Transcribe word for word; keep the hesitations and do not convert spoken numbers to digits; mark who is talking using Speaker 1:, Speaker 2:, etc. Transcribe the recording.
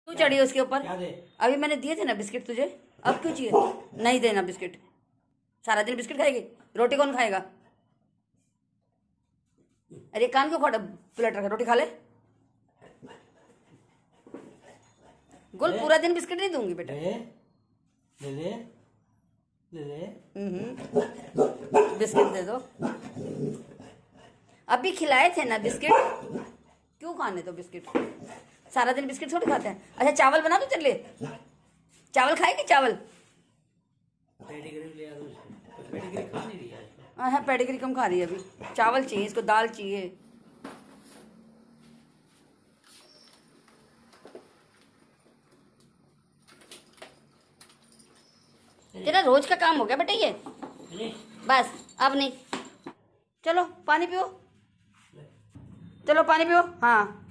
Speaker 1: क्यों चढ़ी है उसके ऊपर? अभी मैंने दिए थे ना बिस्किट तुझे, अब क्यों चाहिए? नहीं देना बिस्किट। सारा दिन बिस्किट खाएगी? रोटी कौन खाएगा? अरे कान क्यों खोटा पलट रखा? रोटी खा ले। गोल पूरा दिन बिस्किट नहीं दूंगी बेटा।
Speaker 2: ले ले ले ले
Speaker 1: हम्म बिस्किट दे दो। अभी खिलाए थे ना बिस्किट, क्यों खाने तो बिस्किट? सारा दिन बिस्किट थोड़ी खाते हैं। अच्छा चावल बना दो तेरे लिए? चावल खाएगी? चावल
Speaker 2: पेडिग्री ले आ दो। पेडिग्री खा नहीं रही है।
Speaker 1: हाँ पेडिग्री कम खा रही है, अभी चावल चाहिए इसको, दाल चाहिए। तेरा रोज का काम हो गया बेटा ये, बस अब नहीं। चलो पानी पियो, चलो पानी पियो। हाँ